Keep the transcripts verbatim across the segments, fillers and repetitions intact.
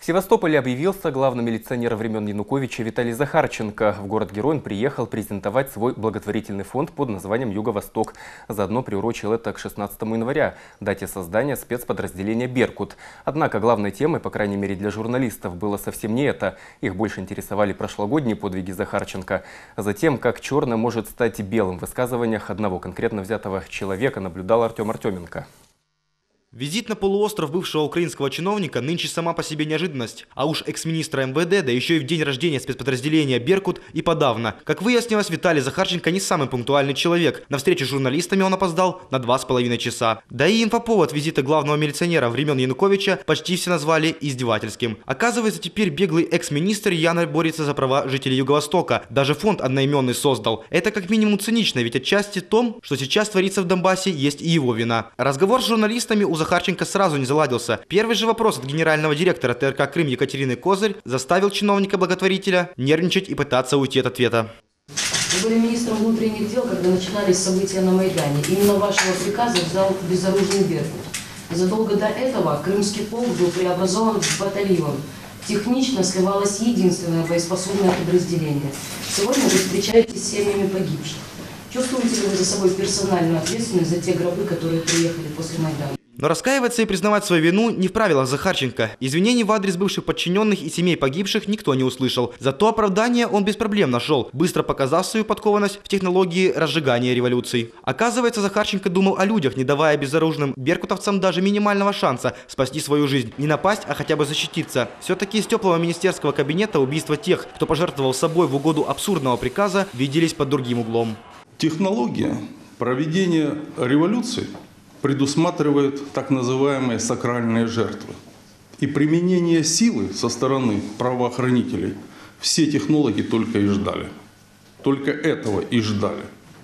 В Севастополе объявился главный милиционер времен Януковича Виталий Захарченко. В город-герой он приехал презентовать свой благотворительный фонд под названием «Юго-Восток». Заодно приурочил это к шестнадцатому января, дате создания спецподразделения «Беркут». Однако главной темой, по крайней мере для журналистов, было совсем не это. Их больше интересовали прошлогодние подвиги Захарченко. Затем, как черное может стать белым, в высказываниях одного конкретно взятого человека наблюдал Артем Артеменко. Визит на полуостров бывшего украинского чиновника нынче сама по себе неожиданность. А уж экс-министра эм вэ дэ, да еще и в день рождения спецподразделения «Беркут» и подавно. Как выяснилось, Виталий Захарченко не самый пунктуальный человек. На встречу с журналистами он опоздал на два с половиной часа. Да и инфоповод визита главного милиционера времен Януковича почти все назвали издевательским. Оказывается, теперь беглый экс-министр Яна борется за права жителей Юго-Востока. Даже фонд одноименный создал. Это как минимум цинично, ведь отчасти в том, что сейчас творится в Донбассе, есть и его вина. Разговор с журналистами у Захарченко сразу не заладился. Первый же вопрос от генерального директора тэ эр ка «Крым» Екатерины Козырь заставил чиновника-благотворителя нервничать и пытаться уйти от ответа. Вы были министром внутренних дел, когда начинались события на Майдане. Именно вашего приказа взял безоружный «Беркут». Задолго до этого Крымский полк был преобразован в батальон. Технично сливалось единственное боеспособное подразделение. Сегодня вы встречаетесь с семьями погибших. Чувствуете ли вы за собой персональную ответственность за те гробы, которые приехали после Майдана? Но раскаиваться и признавать свою вину не в правилах Захарченко. Извинений в адрес бывших подчиненных и семей погибших никто не услышал. Зато оправдание он без проблем нашел, быстро показав свою подкованность в технологии разжигания революций. Оказывается, Захарченко думал о людях, не давая безоружным беркутовцам даже минимального шанса спасти свою жизнь. Не напасть, а хотя бы защититься. Все-таки из теплого министерского кабинета убийства тех, кто пожертвовал собой в угоду абсурдного приказа, виделись под другим углом. Технология проведения революции предусматривает так называемые сакральные жертвы. И применение силы со стороны правоохранителей все технологи только и ждали. Только этого и ждали.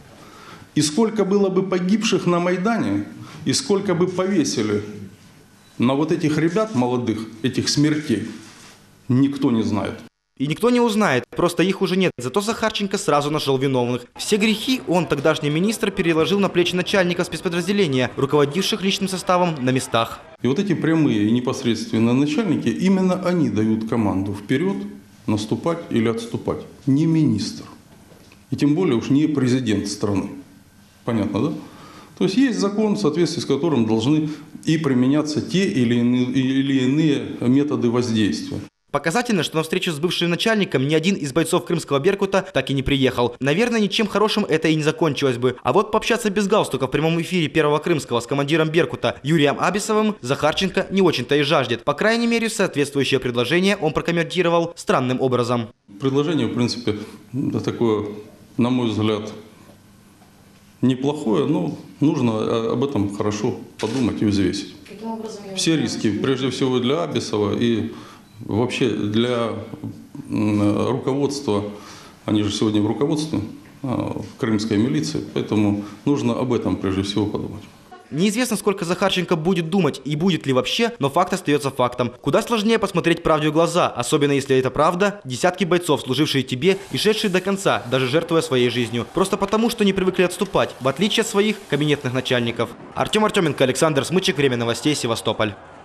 И сколько было бы погибших на Майдане, и сколько бы повесили на вот этих ребят молодых, этих смертей, никто не знает. И никто не узнает, просто их уже нет. Зато Захарченко сразу нашел виновных. Все грехи он, тогдашний министр, переложил на плечи начальников спецподразделения, руководивших личным составом на местах. И вот эти прямые и непосредственные начальники, именно они дают команду вперед, наступать или отступать. Не министр. И тем более уж не президент страны. Понятно, да? То есть есть закон, в соответствии с которым должны и применяться те или иные, или иные методы воздействия. Показательно, что на встречу с бывшим начальником ни один из бойцов крымского «Беркута» так и не приехал. Наверное, ничем хорошим это и не закончилось бы. А вот пообщаться без галстука в прямом эфире Первого Крымского с командиром «Беркута» Юрием Абисовым Захарченко не очень-то и жаждет. По крайней мере, соответствующее предложение он прокомментировал странным образом. Предложение, в принципе, такое, на мой взгляд, неплохое, но нужно об этом хорошо подумать и взвесить. Каким образом я Все риски, прежде всего для Абисова и вообще для руководства, они же сегодня в руководстве крымской милиции, поэтому нужно об этом прежде всего подумать. Неизвестно, сколько Захарченко будет думать и будет ли вообще, но факт остается фактом. Куда сложнее посмотреть правде в глаза, особенно если это правда, десятки бойцов, служившие тебе и шедшие до конца, даже жертвуя своей жизнью. Просто потому, что не привыкли отступать, в отличие от своих кабинетных начальников. Артем Артеменко, Александр Смычек, Время новостей, Севастополь.